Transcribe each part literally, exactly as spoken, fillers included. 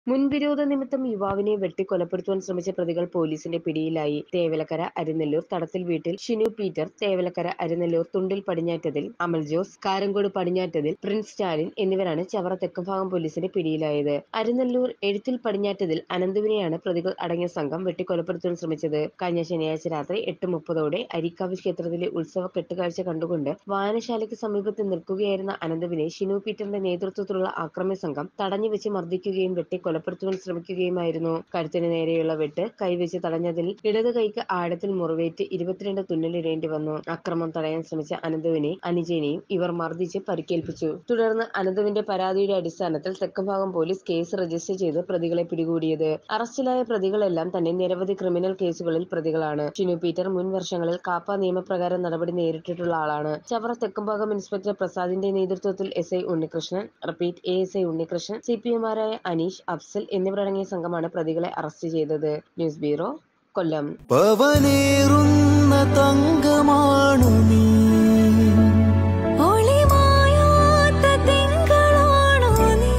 മുൻവിരോധ നിമിത്തം യുവാവിനെ വെട്ടിക്കൊലപ്പെടുത്തുവാൻ ശ്രമിച്ച പ്രതികൾ പോലീസിന്റെ പിടിയിലായി. തേവലക്കര അരിനെല്ലൂർ തടത്തിൽ വീട്ടിൽ Shinu Peter, Thevalakkara Arinelloor Thundil Padinjattathil Amal Jose, Karamkode Padinjattathil Prince Stalin എന്നിവരാണ് ചവറ തെക്കുംഭാഗം പോലീസിന്റെ പിടിയിലായത്. അരിനെല്ലൂർ എഴുത്തിൽ പടിഞ്ഞാറ്റതിൽ അനന്തുവിനെയാണ് പ്രതികൾ അടങ്ങിയ സംഘം വെട്ടിക്കൊലപ്പെടുത്താൻ ശ്രമിച്ചത്. കഴിഞ്ഞ ശനിയാഴ്ച രാത്രി എട്ട് മുപ്പതോടെ അരിക്കാവ് ക്ഷേത്രത്തിലെ ഉത്സവ കെട്ടുകാഴ്ച കണ്ടുകൊണ്ട് വായനശാലയ്ക്ക് സമീപത്ത് നിൽക്കുകയായിരുന്ന അനന്തുവിനെ ഷിനു പീറ്ററിന്റെ നേതൃത്വത്തിലുള്ള ആക്രമി സംഘം തടഞ്ഞുവെച്ച് മർദ്ദിക്കുകയും വെട്ടി കൊലപ്പെടുത്തുവാൻ ശ്രമിക്കുകയുമായിരുന്നു. കഴുത്തിന് നേരെയുള്ള വെട്ട് കൈവച്ച് തടഞ്ഞതിൽ ഇടത് കൈക്ക് ആഴത്തിൽ മുറിവേറ്റ് ഇരുപത്തിരണ്ട് തുന്നലിടേണ്ടി വന്നു. അക്രമം തടയാൻ ശ്രമിച്ച അനന്തുവിനെ അനുജനെയും ഇവർ മർദ്ദിച്ച് പരിക്കേൽപ്പിച്ചു. തുടർന്ന് അനന്തുവിന്റെ പരാതിയുടെ അടിസ്ഥാനത്തിൽ തെക്കുംഭാഗം പോലീസ് കേസ് രജിസ്റ്റർ ചെയ്ത് പ്രതികളെ പിടികൂടിയത്. അറസ്റ്റിലായ പ്രതികളെല്ലാം തന്നെ നിരവധി ക്രിമിനൽ കേസുകളിൽ പ്രതികളാണ്. ഷിനു പീറ്റർ മുൻ വർഷങ്ങളിൽ കാപ്പ നിയമപ്രകാരം നടപടി നേരിട്ടിട്ടുള്ള ആളാണ്. ചവറ തെക്കുംഭാഗം ഇൻസ്പെക്ടർ പ്രസാദിന്റെ നേതൃത്വത്തിൽ S I Unnikrishnan, repeat A S I Unnikrishnan, C P എമാരായ അനീഷ്, അഫ്സൽ എന്നിവരടങ്ങിയ സംഘമാണ് പ്രതികളെ അറസ്റ്റ് ചെയ്തത്. ന്യൂസ് ബ്യൂറോ, കൊല്ലം. പവനേറുന്ന തങ്കമാണു നീ, ഒളിമായാത്ത തിങ്കളാണു നീ,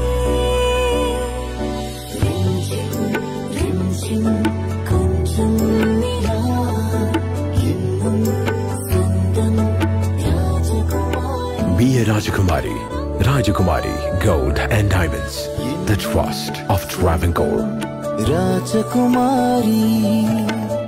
കൊഞ്ചം നിലാ എന്നും സ്വന്തം രാജകുമാരി. Be a Rajakumari. Rajakumari Gold and Diamonds. The trust of Travancore. Rajakumari.